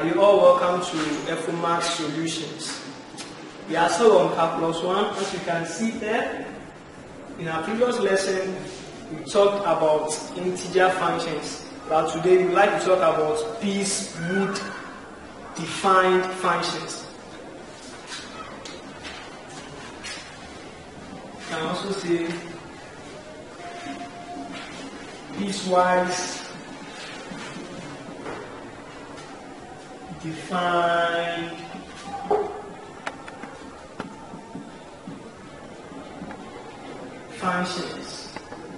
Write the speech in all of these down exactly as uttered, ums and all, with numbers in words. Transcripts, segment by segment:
Are you all welcome to EFOMAX Solutions? We are still on calculus one. As you can see there, in our previous lesson, we talked about integer functions. But today, we would like to talk about piece-wood defined functions. You can also say piecewise defined functions.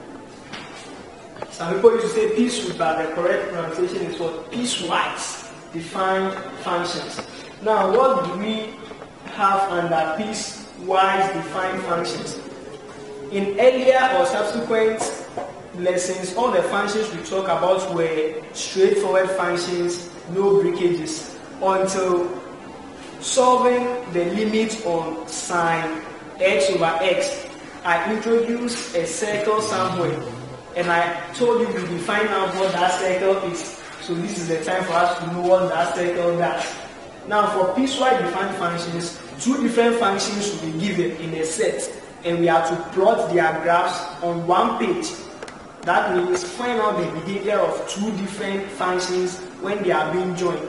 Some people used to say piecewood, but the correct pronunciation is what? Piecewise defined functions. Now, what do we have under piecewise defined functions? In earlier or subsequent lessons, all the functions we talk about were straightforward functions, no breakages, until solving the limit on sine x over x. I introduced a circle somewhere, and I told you we define out what that circle is. So this is the time for us to know what that circle does. Now, for piecewise defined functions, two different functions will be given in a set, and we are to plot their graphs on one page. That means find out the behavior of two different functions when they are being joined.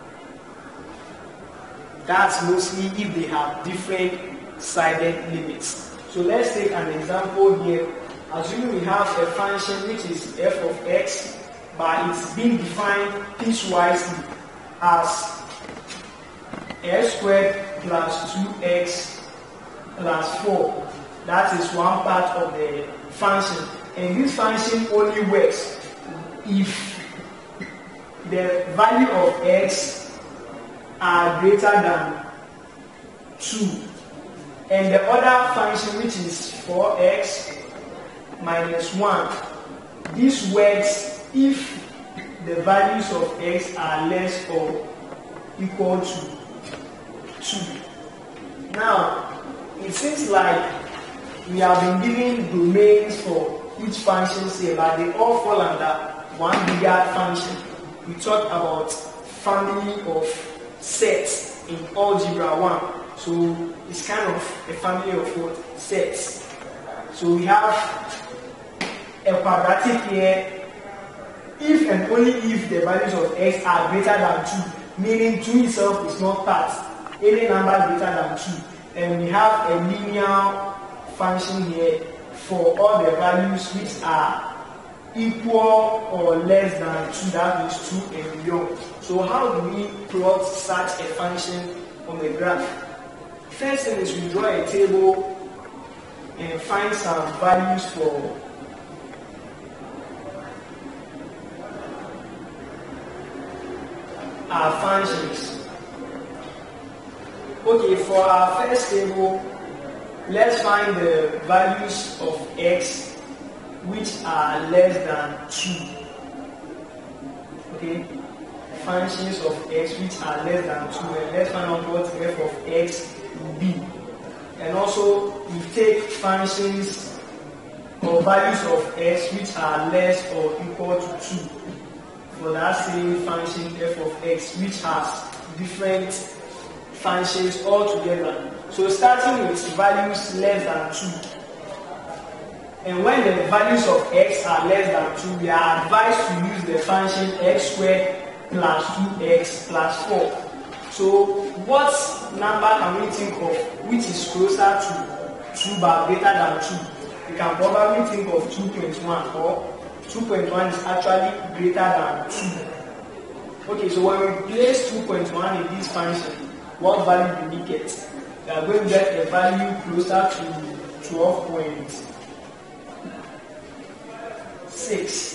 That's mostly if they have different sided limits. So let's take an example here. Assuming we have a function which is f of x, but it's being defined piecewisely as x squared plus two x plus four. That is one part of the function. And this function only works if the value of x are greater than two. And the other function, which is four x minus one, this works if the values of x are less or equal to two. Now, it seems like we have been given domains for each function here, but they all fall under one bigger function. We talked about family of sets in algebra one. So it's kind of a family of what? Sets. So we have a quadratic here if and only if the values of x are greater than two, meaning two itself is not part, any number greater than two. And we have a linear function here for all the values which are equal or less than two, that means two and beyond. So how do we plot such a function on the graph? First thing is we draw a table and find some values for our functions. Okay, for our first table, let's find the values of x which are less than two. Okay, functions of x which are less than two, and let's find out what f of x will be. And also, we take functions or values of x which are less or equal to two for that same function f of x, which has different functions altogether. So starting with values less than two, and when the values of x are less than two, we are advised to use the function x squared plus two x plus four. So what number can we think of which is closer to two but greater than two? We can probably think of two point one, or two point one is actually greater than two. Okay, so when we place two point one in this function, what value do we get? We are going to get a value closer to twelve point six.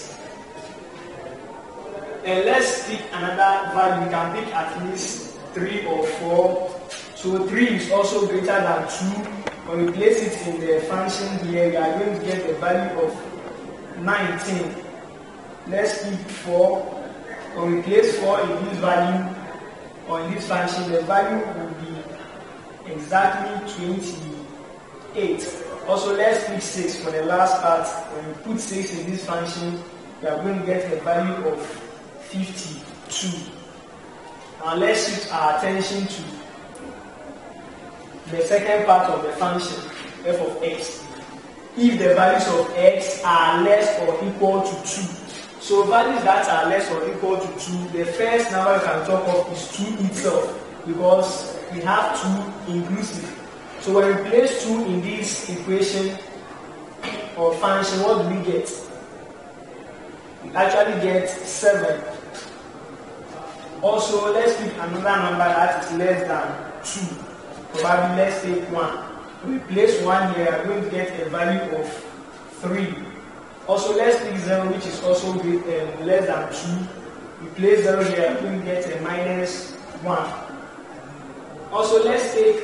And let's pick another value. We can pick at least three or four. So three is also greater than two. When we place it in the function here, we are going to get a value of nineteen. Let's pick four. When we place four in this value, or in this function, the value will be exactly twenty-eight. Also, let's pick six for the last part. When we put six in this function, we are going to get a value of fifty-two. Now let's shift our attention to the second part of the function, f of x. If the values of x are less or equal to two. So values that are less or equal to two, the first number we can talk of is two itself, because we have two inclusive. So when we place two in this equation or function, what do we get? We actually get seven. Also, let's pick another number that is less than two. Probably let's take one. We place one here, we are going to get a value of three. Also, let's pick zero, which is also great, um, less than two. We place zero here, we will get a minus one. Also, let's take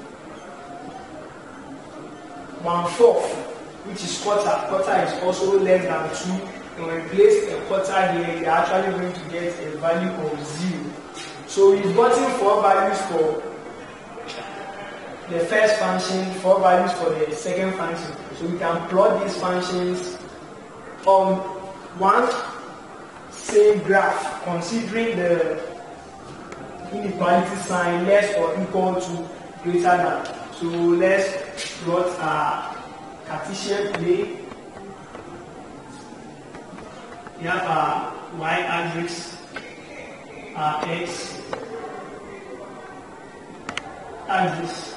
one fourth, which is quarter. Quarter is also less than two. And when we place a quarter here, we are actually going to get a value of zero. So we've gotten four values for the first function, four values for the second function. So we can plot these functions on one same graph, considering the inequality sign less or equal to greater than. So let's plot our Cartesian plane. We have our y-axis, our x-axis.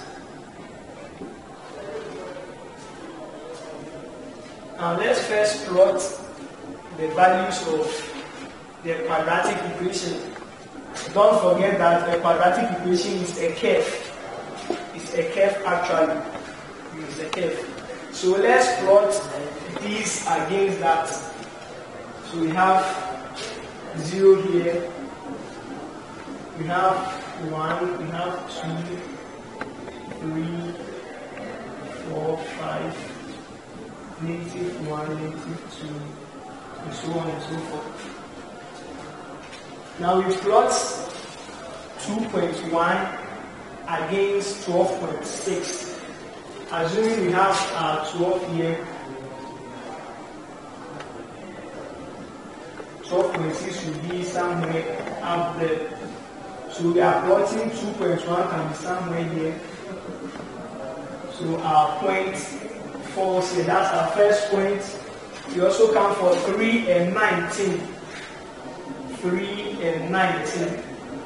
Now let's first plot the values of the quadratic equation. Don't forget that a quadratic equation is a curve. It's a curve actually. It's a curve. So let's plot these against that. So we have zero here. We have one, we have two, three, four, five, negative one, negative two, and so on and so forth. Now we plot two point one against twelve point six. Assuming we have uh, twelve here, twelve point six should be somewhere up there. So we are plotting two point one can be somewhere here. So our point falls here. That's our first point. We also count for three and nineteen. three and nineteen.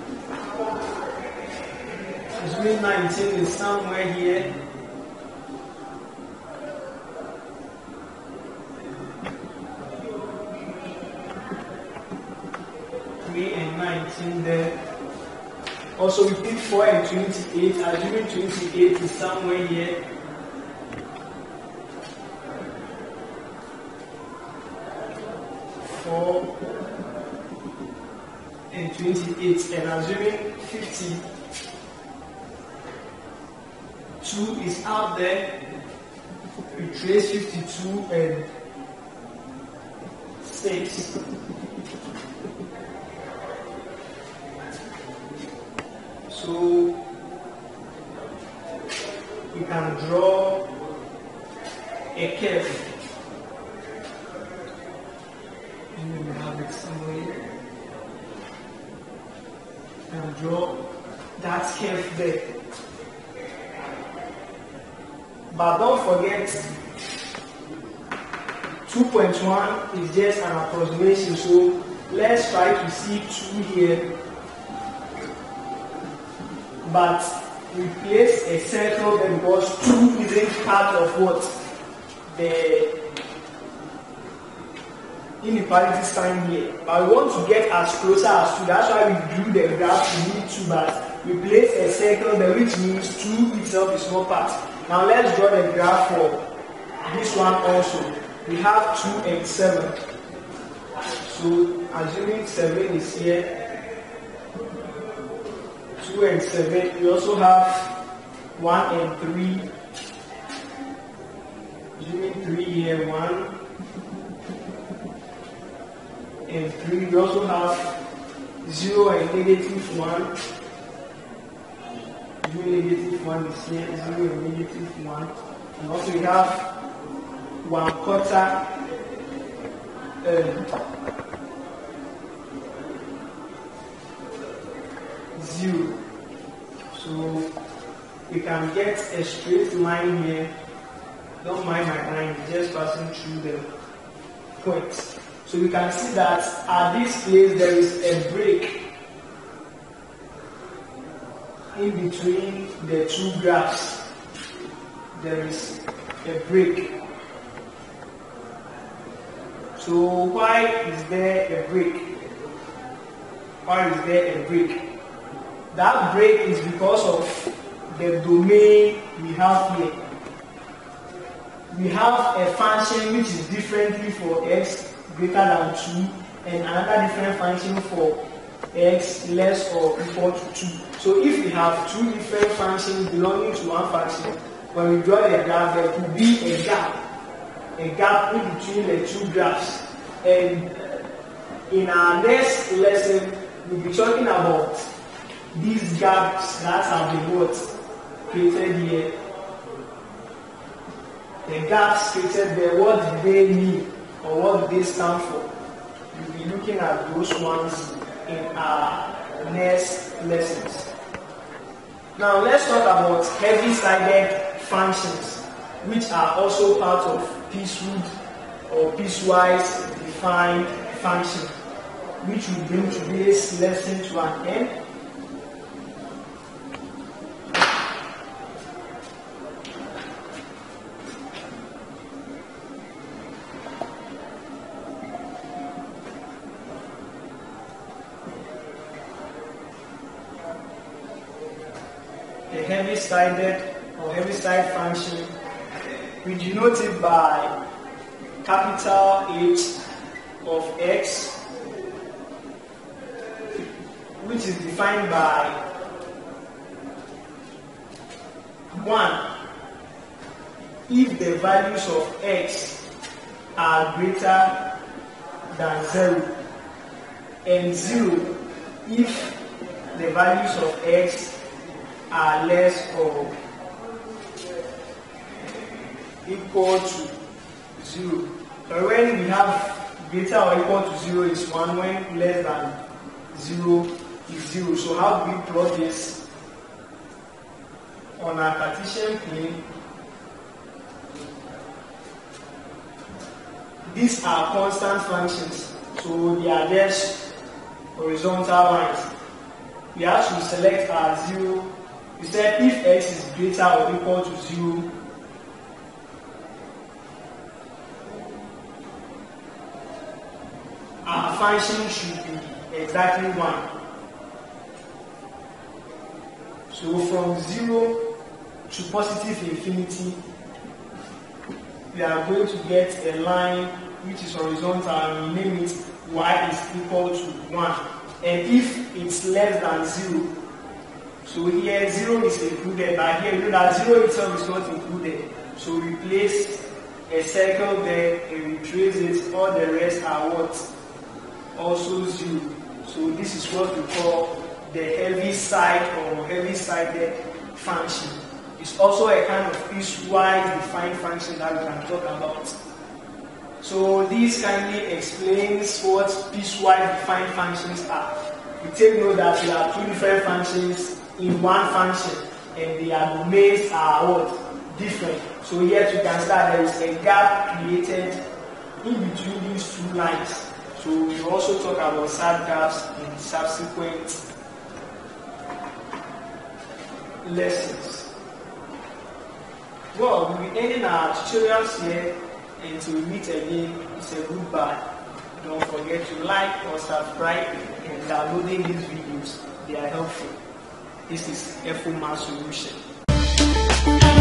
Assuming nineteen is somewhere here. three and nineteen there. Also we pick four and twenty-eight. Assuming twenty-eight is somewhere here. four and twenty-eight, and assuming fifty-two is out there, we trace fifty-two and six. So we can draw a curve. And we have it somewhere. And draw that curve there. But don't forget, two point one is just an approximation, so let's try to see two here. But we place a circle there because two isn't part of what? The inequality sign here. But we want to get as closer as two. That's why we drew the graph. We need two, but we place a circle there, which means two itself is not part. Now let's draw the graph for this one also. We have two and seven. So assuming seven is here, two and seven, we also have one and three. Assuming three here, one and three. We also have zero and negative one. Zero negative one is here, zero and negative one. And also we have one quarter. Um, zero. So we can get a straight line here. Don't mind my line, just passing through the points. So we can see that at this place there is a break in between the two graphs. There is a break. So why is there a break? Why is there a break? That break is because of the domain we have here. We have a function which is differently for x greater than two and another different function for x less or equal to two. So if we have two different functions belonging to one function, when we draw the graph, there could be a gap, a gap in between the two graphs. And in our next lesson, we'll be talking about these gaps that have been what created here. The gaps created there, what do they mean or what do they stand for? We'll be looking at those ones in our next lessons. Now let's talk about heavy-sided functions, which are also part of pieceroot or piecewise defined function, which will bring today's lesson to an end. The heavy-sided or heavy-side function, we denote it by capital H of x, which is defined by one if the values of x are greater than zero, and zero if the values of x are less or equal to zero. So when we have greater or equal to zero is one, when less than zero is zero. So how do we plot this on our Cartesian plane? These are constant functions, so they are just horizontal lines. We have to select our zero. We said if x is greater or equal to zero, our function should be exactly one. So from zero to positive infinity, we are going to get a line which is horizontal, and we name it y is equal to one. And if it's less than zero, so here zero is included, but here you know that zero itself is not included. So we place a circle there and we trace it, all the rest are what? Also zero. So this is what we call the heavy side or heavy-sided function. It's also a kind of piecewise defined function that we can talk about. So this kindly explains what piecewise defined functions are. We take note that we have two different functions in one function, and their domains are what? Different. So here you can start, there is a gap created in between these two lines. So we will also talk about such gaps in subsequent lessons. Well, we'll be ending our tutorials here. Until we meet again, it's a goodbye. Don't forget to like or subscribe and downloading these videos. They are helpful. This is F O M A Solution.